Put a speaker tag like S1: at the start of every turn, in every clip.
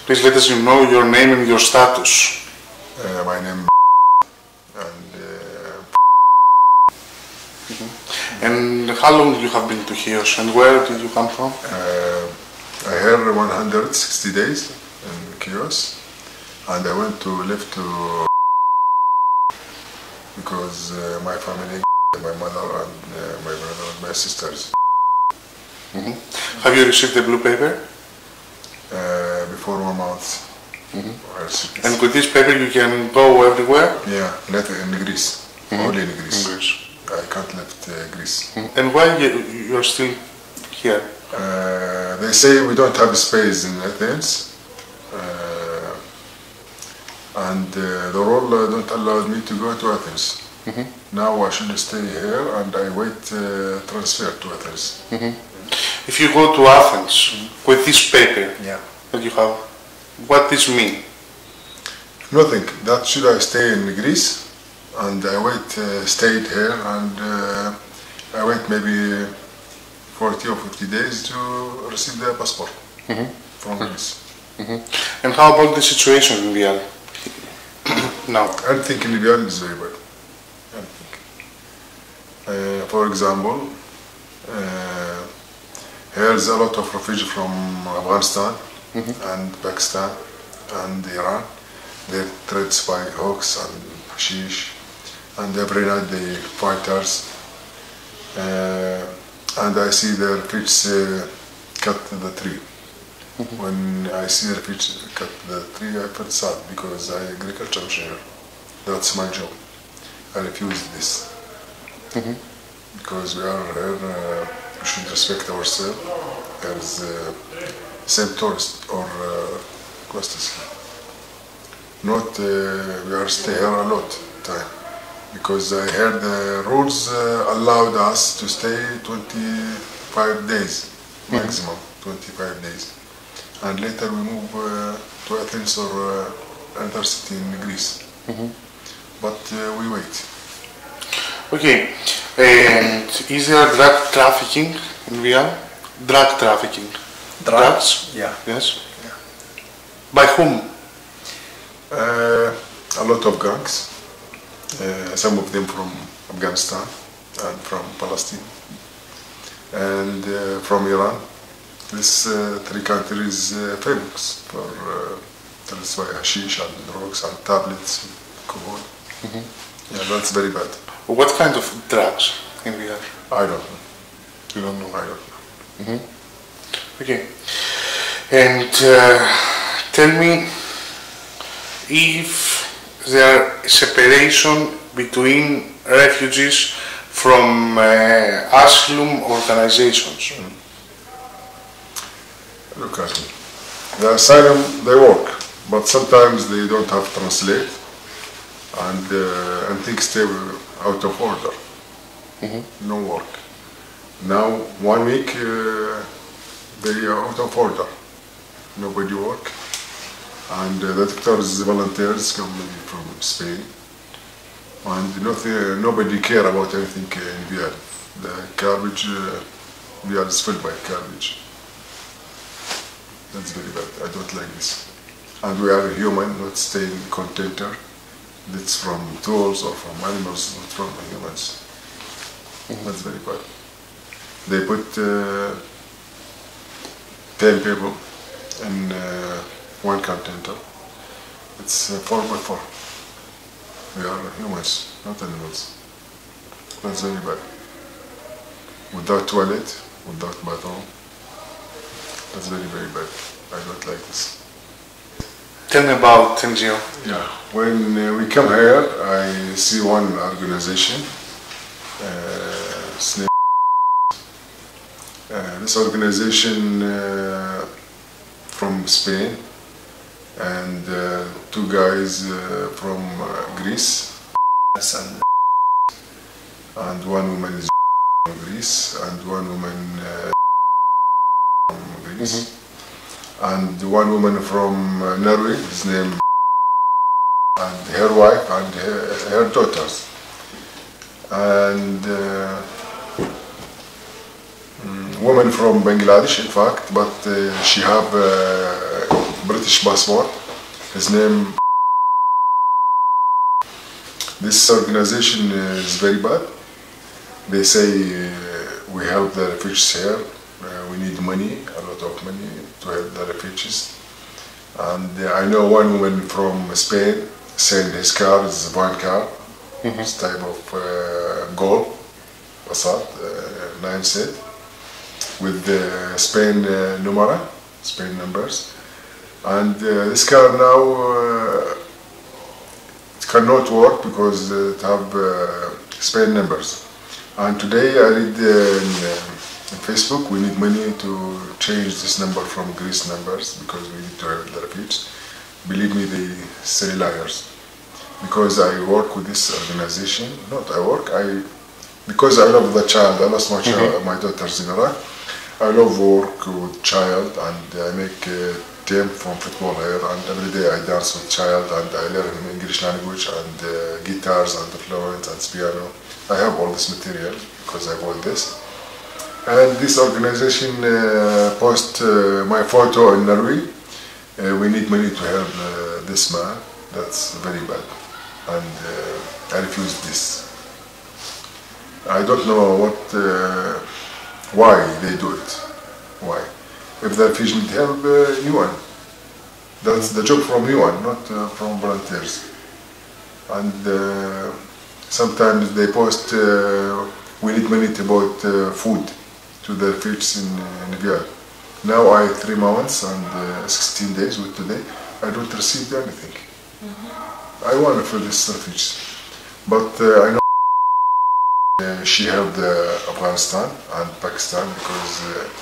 S1: Please let us know your name and your status.
S2: My name and
S1: And how long you have been to Chios and where did you come from?
S2: I had 160 days in Chios, and I went to live to because my family, my mother and my brother and my sisters.
S1: Have you received the blue paper?
S2: Before 1 month. I received it.
S1: And with this paper you can go everywhere?
S2: Yeah, not in Greece. Only in Greece.
S1: In Greece.
S2: I can't leave Greece.
S1: And why you are still here?
S2: They say we don't have space in Athens, and the rule don't allow me to go to Athens. Now I should stay here and I wait transfer to Athens.
S1: If you go to Athens with this paper that you have, what this mean?
S2: Nothing. That should I stay in Greece and I wait, stayed here and I wait maybe 40 or 50 days to receive the passport from Greece.
S1: And how about the situation in Vienna now?
S2: I think in Libya is very bad. I think. For example, here's a lot of refugees from Afghanistan and Pakistan and Iran. They're threats by hawks and hashish, and every night they fighters. And I see the refugees cut the tree. When I see the refugees cut the tree, I feel sad because I'm agriculture engineer. That's my job. I refuse this. Because we are here, we should respect ourselves as same tourist or customers. Not we are stay here a lot time. Because I heard the rules allowed us to stay 25 days, maximum 25 days. And later we move to Athens or another city in Greece. But we wait.
S1: Okay, and is there drug trafficking in Vienna? Drug trafficking? Drugs?
S3: Yeah.
S1: Yes? Yeah. By whom?
S2: A lot of gangs. Some of them from Afghanistan and from Palestine and from Iran. These three countries famous for that's why hashish and drugs and tablets, alcohol. Yeah, that's very bad.
S1: What kind of drugs in Vienna?
S2: I don't know.
S1: You don't know?
S2: I don't know.
S1: Okay. And tell me if there is separation between refugees from asylum organizations.
S2: Look at me. The asylum, they work, but sometimes they don't have translate and things stay out of order. No work. Now 1 week they are out of order. Nobody work. And the doctors, volunteers come from Spain, and nobody care about anything in Vienna. The garbage, Vienna is filled by garbage. That's very bad. I don't like this. And we are human, not stay in container. That's from tools or from animals, not from humans. That's very bad. They put 10 people in one container. It's 4x4. We are humans, not animals. That's very bad. Without toilet, without bathroom. That's very, very bad. I don't like this.
S1: Tell me about NGO.
S2: Yeah. When we come here, I see one organization, SNAP. This organization from Spain, and two guys from Greece, and one woman is from Greece, and one woman from Greece, and one woman from Norway, his name, and her wife and her daughters, and woman from Bangladesh, in fact, but she have British passport. His name. This organization is very bad. They say we help the refugees here. We need money, a lot of money to help the refugees. And I know one woman from Spain saying his car is a van car. This type of Golf, Passat, 9 seat, with the Spain numera, Spain numbers. And this car now it cannot work because it have Spain numbers. And today I read in Facebook we need money to change this number from Greece numbers because we need to help the refugees. Believe me, they say liars. Because I work with this organization, because I love the child. I lost my child, my daughter's in Iraq. I love work with child, and I make a team from football here, and every day I dance with child, and I learn English language, and guitars, and the fluent, and piano. I have all this material because I bought this. And this organization post my photo in Norway. We need money to help this man. That's very bad. And I refuse this. I don't know why they do it. Why? If the refugee need help, UN. That's the job from UN, not from volunteers. And sometimes they post, we need money to buy food to the refugees in Vienna. Now I 3 months and 16 days with today, I don't receive anything. I want for this refugees, but I know she helped Afghanistan and Pakistan because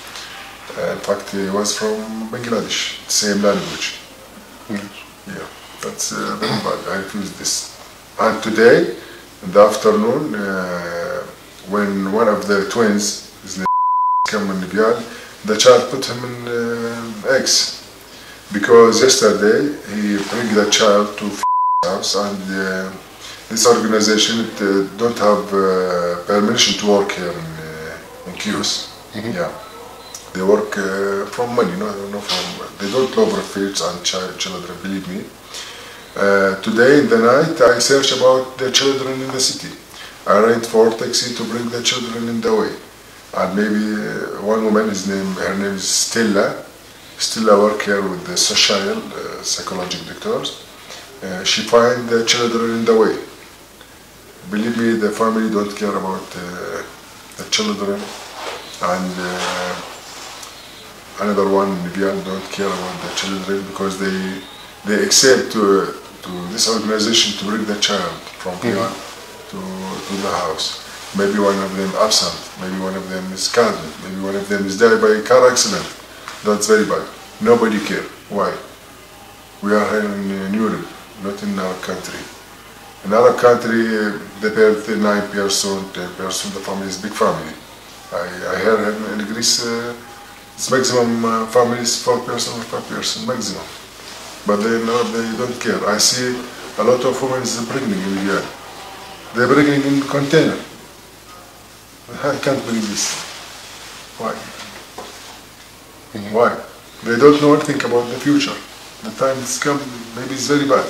S2: in fact he was from Bangladesh, same language. Yeah, that's very bad. I refuse this. And today, in the afternoon, when one of the twins, his name came in Libya, the child put him in eggs because yesterday he bring the child to house, and this organization don't have permission to work here in Kios. Yeah, they work from money, no from. They don't love refugees and children. Believe me. Today in the night, I search about the children in the city. I rent for taxi to bring the children in the way, and maybe one woman, her name is Stella. Stella work here with the social psychological doctors. She find the children in the way. Believe me, the family don't care about the children, and another one, Vivian, don't care about the children because they accept to this organization to bring the child from here to the house. Maybe one of them absent, maybe one of them is killed, maybe one of them is died by a car accident. That's very bad. Nobody care. Why? We are here in Europe, not in our country. In our country, they pay 9 person, 10 person, the family is big family. I heard in Greece, it's maximum family is 4 person or 5 person, maximum. But they don't care. I see a lot of women is pregnant in Libya. They're pregnant in container. I can't believe this. Why? Why? They don't know anything about the future. The time is come, maybe it's very bad.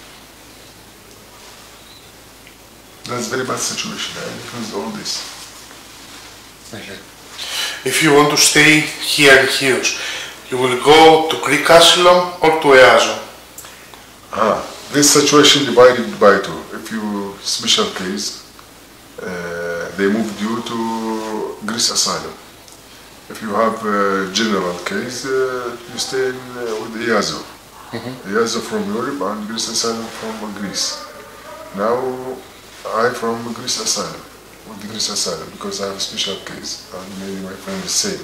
S2: That's very bad situation. I refuse all this.
S1: Okay. If you want to stay here in Chios, you will go to Greek asylum or to EASO?
S2: This situation divided by two. If you special case, they moved you to Greece asylum. If you have a general case, you stay with EASO. EASO from Europe and Greece asylum from Greece. Now I from Greece asylum, with the Greece asylum, because I have a special case and maybe my friend is same.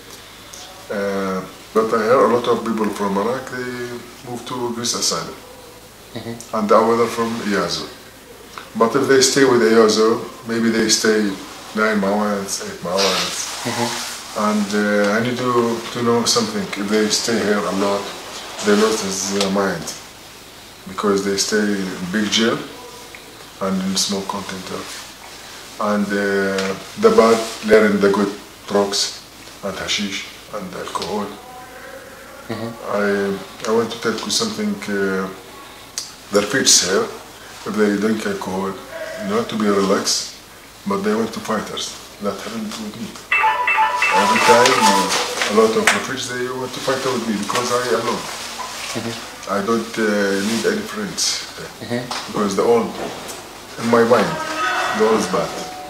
S2: But I hear a lot of people from Iraq, they move to Greece asylum. And the other from EASO. But if they stay with EASO, maybe they stay 9 months, 8 months. And I need to know something. If they stay here a lot, they lose his mind. Because they stay in big jail and in small container. And the bad learn the good drugs and hashish and alcohol. I want to tell you something. The French here, if they drink alcohol, not to be relaxed, but they want to fight us. That happened with me. Every time, a lot of the French, they want to fight with me because I alone. I don't need any friends because the all in my mind, the all is bad.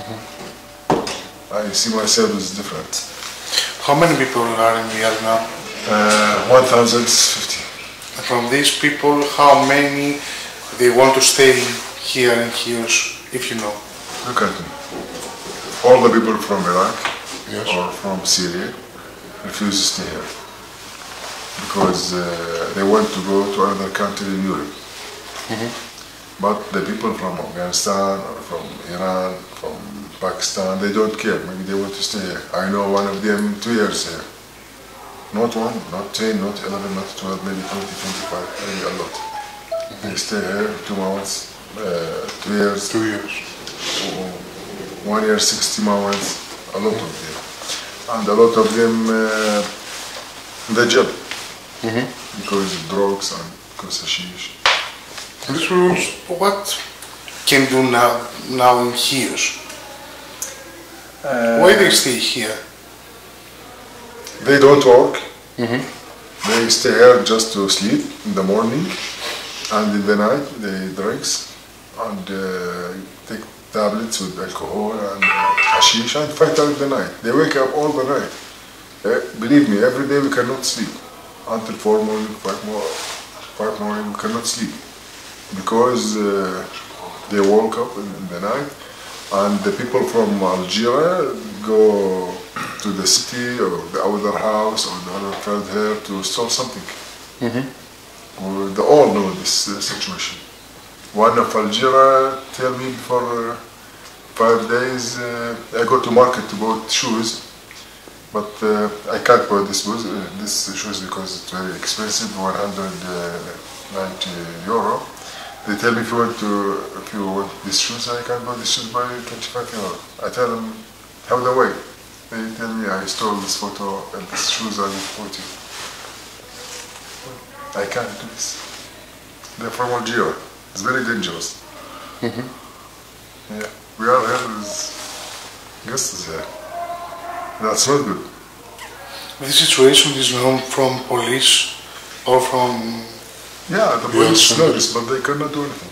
S2: I see myself as different.
S1: How many people are in Riyadh now?
S2: 1,050.
S1: From these people, how many they want to stay here in Chios, if you know?
S2: Look at me. All the people from Iraq
S1: Yes.
S2: or from Syria refuse to stay here because they want to go to another country in Europe. But the people from Afghanistan or from Iran, from Pakistan, they don't care. Maybe they want to stay here. I know one of them 2 years here. Not 1, not 10, not 11, not 12, maybe 20, 25, maybe a lot. They stay here 2 months, 2 years.
S1: 2 years.
S2: 1 year, 60 months, a lot of them. And a lot of them, the job. Because of drugs and because of hashish.
S1: These rules, what can do now in Chios? Why they stay here?
S2: They don't work. They stay here just to sleep in the morning, and in the night they drinks and take tablets with alcohol and hashish and fight out the night. They wake up all the night. Believe me, every day we cannot sleep until 4 morning, 5 morning we cannot sleep because they woke up in the night, and the people from Algeria go to the city or the other house or the other friend here to store something. They all know this situation. One of Algeria tell me before 5 days, I go to market to buy shoes, but I can't buy this shoes because it's very expensive, 190 euro. They tell me if you want these shoes, I can buy these shoes by 25 euro. I tell them, how the way? They tell me I stole this photo and these shoes are 40. I can't do this. They're from Algeria. It's very dangerous. Yeah, we are here as guests here. That's not good.
S1: The situation is known from police or from...
S2: Yeah, the police know this, but they cannot do anything.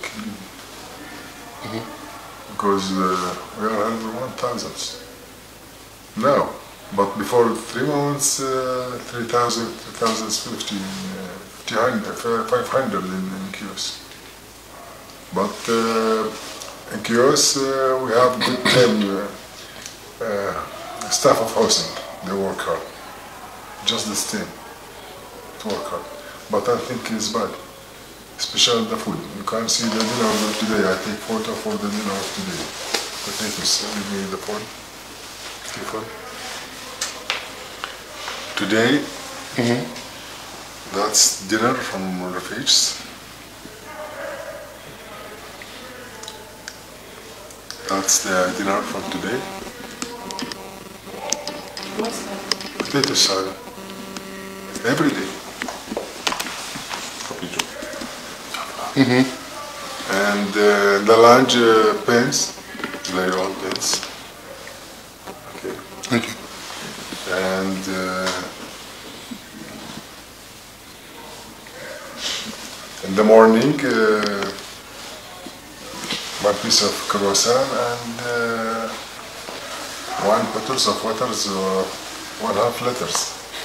S2: Because we are under 1,000 now. But before 3 months, 3,000, 3,050, 500 in Chios. But in Chios we have good team, staff of housing. They work hard. Just this team to work hard. But I think it's bad, especially the food. You can see the dinner of today. I take photo for the dinner of today. Potatoes, give me the phone. Today, that's dinner from Rafiq's. That's the dinner from today.
S3: What's that?
S2: Potato salad. Every day. And the lunch pens, very old pens. Okay.
S1: Thank you.
S2: And in the morning, 1 piece of croissant and 1 bottle of water, 1/2 liters.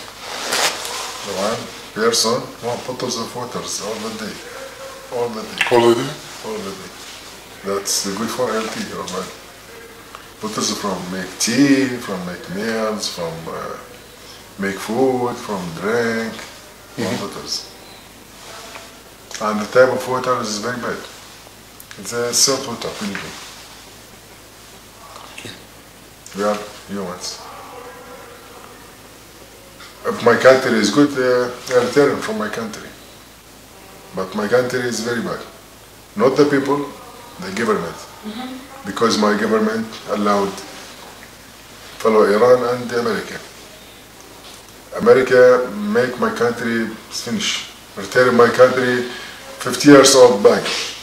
S2: One person, 1 bottle of water all the day. All the day.
S1: All the day?
S2: All the day. That's good for healthy, alright. Bottles from make tea, from make meals, from make food, from drink, bottles. And the type of water is very bad. It's a salt water, believe me. We are humans. If my country is good, I return from my country. But my country is very bad. Not the people, the government. Because my government allowed follow Iran and America. America make my country finish. Return my country 50 years old back.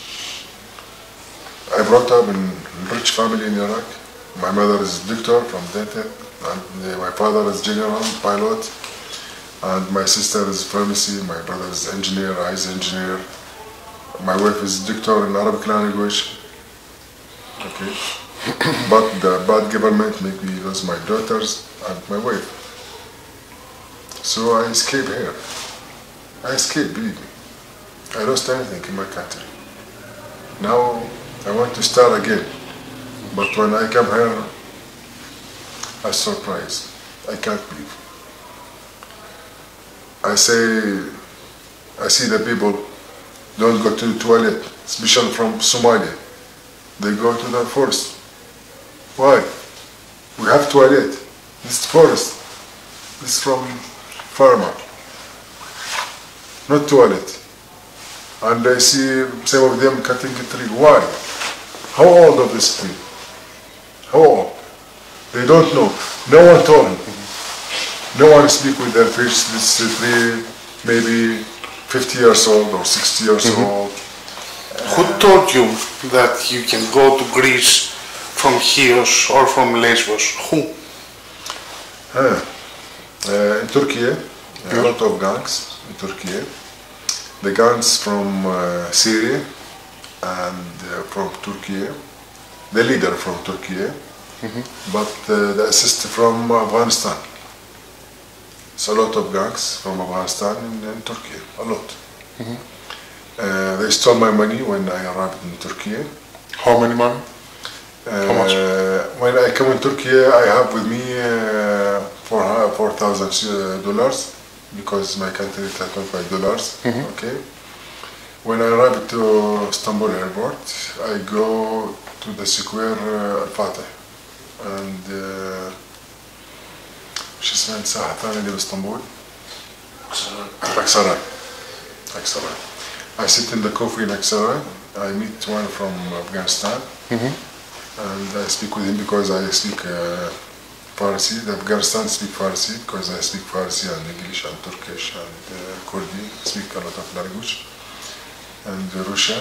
S2: I brought up in a rich family in Iraq. My mother is doctor from dental, and my father is general pilot, and my sister is pharmacy. My brother is engineer, eyes engineer. My wife is doctor in Arabic language. Okay, but the bad government make me lose my daughters and my wife. So I escape here. I escape, believe me. I lost everything in my country. Now I want to start again. But when I come here, I'm surprised. I can't believe. I see the people don't go to the toilet, especially from Somalia. They go to the forest. Why? We have toilet. This is forest. This is from farmer. Not toilet. And I see some of them cutting a tree. Why? How old of this tree? How old? They don't know. No one told them. No one speak with their fish. This tree maybe 50 years old or 60 years old.
S1: Who told you that you can go to Greece from Chios or from Lesbos? Who?
S2: In Turkey, a lot of gangs in Turkey. The gangs from Syria and from Turkey. The leader from Turkey, but the assist from Afghanistan. It's a lot of gangs from Afghanistan in Turkey, a lot. They stole my money when I arrived in Turkey.
S1: How many money? How much?
S2: When I come in Turkey, I have with me $4,000 because my country is $25. Okay. When I arrived to Istanbul airport, I go to the square Al-Fatih and شو اسمها الساحة الثانية اللي باسطنبول؟ Aksaray. I sit in the coffee in Aksaray. I meet one from Afghanistan and I speak with him because I speak Farsi. The Afghanistan speak Farsi because I speak Farsi and English and Turkish and Kurdi. I speak a lot of language. And Russia.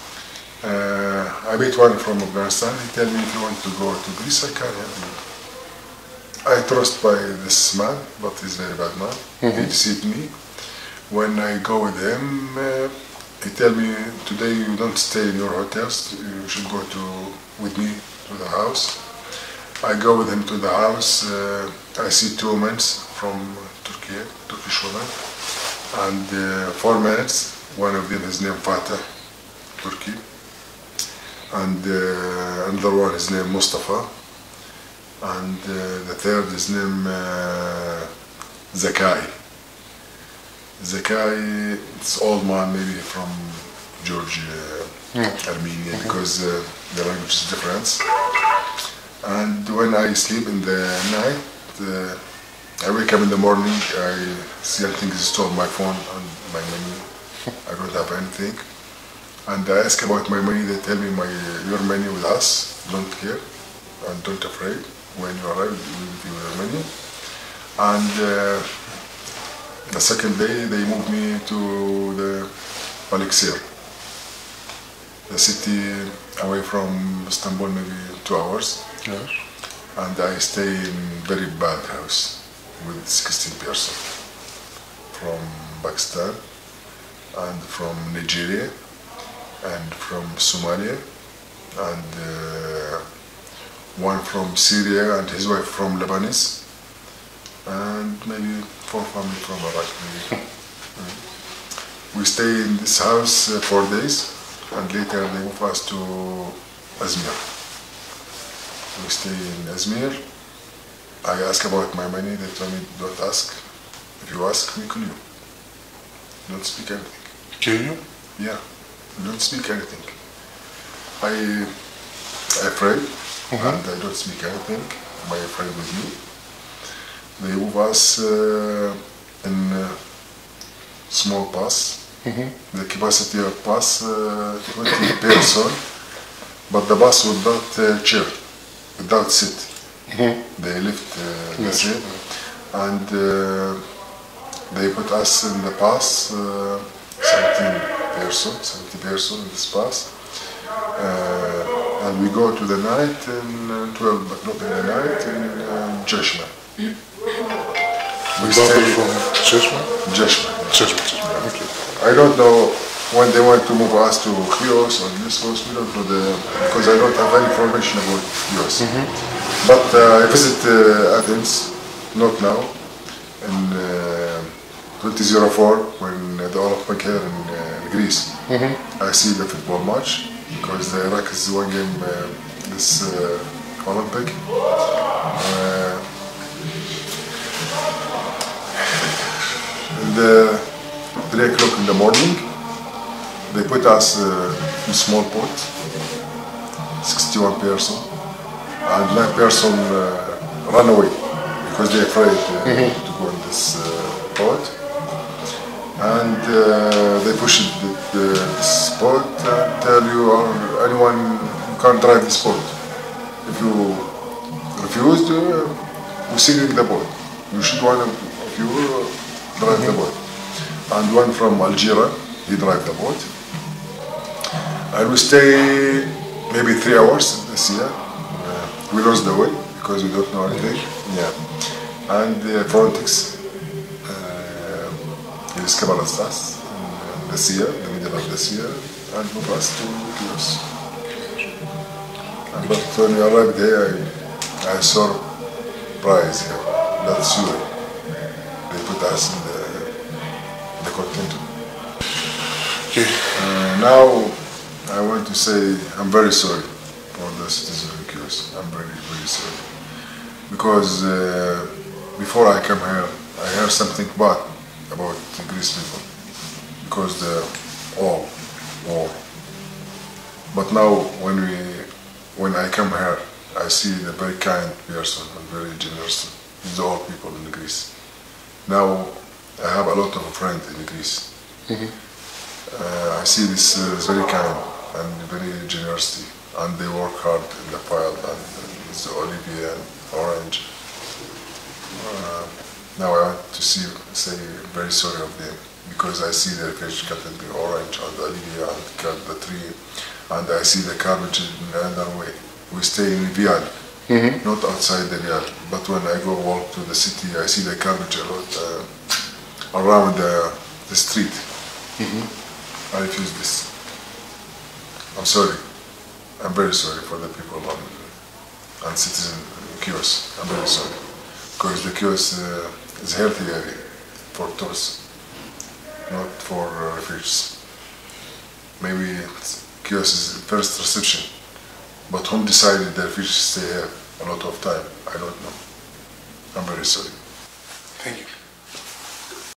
S2: I meet one from Afghanistan. He tell me if you want to go to Greece, I can help you. I trust by this man, but he's a very bad man. He deceived me. When I go with him, he tell me today you don't stay in your hotels. You should go with me to the house. I go with him to the house. I see 2 men from Turkey, Turkish women, and 4 men. One of them is named Fatah, Turkey, and another one is named Mustafa, and the third is named Zakai. Zakai, it's old man, maybe from Georgia, Armenia, because the language is different. And when I sleep in the night, I wake up in the morning, I see something is stolen, my phone and my money. I don't have anything. And I ask about my money, they tell me your money with us, don't care, and don't afraid. When you arrive, we will give you your money. And the second day, they moved me to the Balıkesir, the city away from Istanbul, maybe 2 hours.
S1: Yes.
S2: And I stay in very bad house with 16 persons from Pakistan and from Nigeria and from Somalia and one from Syria and his wife from Lebanese and maybe 4 family from Iraq. We stay in this house 4 days and later they move us to Izmir. We stay in Izmir. I ask about my money, they told me don't ask. If you ask, we kill you. Don't speak anything.
S1: Kill you?
S2: Yeah, don't speak anything. I afraid and I don't speak anything. My afraid with me. They move us in small bus. The capacity of bus 20 person, but the bus without chair, without seat. They lift the seat, and They put us in the pass, 70 person in this pass. And we go to the night in 12 o'clock in the night in Jeshma.
S1: We stay from Jeshma?
S2: Jeshma.
S1: Okay.
S2: I don't know when they want to move us to Chios or Lesbos. We don't know because I don't have any information about Chios. But I visit Athens, not now, in 2004 when the Olympic here in Greece. I see the football match because the Iraq is one game this Olympic. And 3 o'clock in the morning, they put us in small boat, 61 person, and 9 person run away because they're afraid to go in this boat. And they push this boat and tell you or anyone you can't drive this boat. If you refuse, we sink the boat. You should one of you drive the boat. And one from Algeria, he drive the boat. And we stay maybe 3 hours in the sea. We lost the way because we don't know anything. Yeah. And Frontex he discovered us in the sea, the middle of the sea, and moved us to Chios. But when we arrived here, I saw prize here. That's Syria. They put us in the continent.
S1: Okay.
S2: Now I want to say I'm very sorry for the citizens of Chios. I'm very, very sorry. Because before I come here, I heard something bad about the Greece people. Because the war. But now when I come here, I see the very kind person and very generous with all people in Greece. Now I have a lot of friends in Greece. I see this very kind and very generosity, and they work hard in the field and with the Olivia and Orange. Now I want to say very sorry of them because I see the fish cut the orange and the Olivia and cut the tree, and I see the garbage in another way. We stay in Riyadh, not outside the Riyadh, but when I go walk to the city, I see the garbage a lot around the street. I refuse this. I'm sorry. I'm very sorry for the people and citizens in Chios. I'm very sorry. Because the Chios is a healthy area for tourists, not for refugees. Maybe Chios is the first reception, but whom decided the refugees stay here a lot of time? I don't know. I'm very sorry.
S1: Thank you.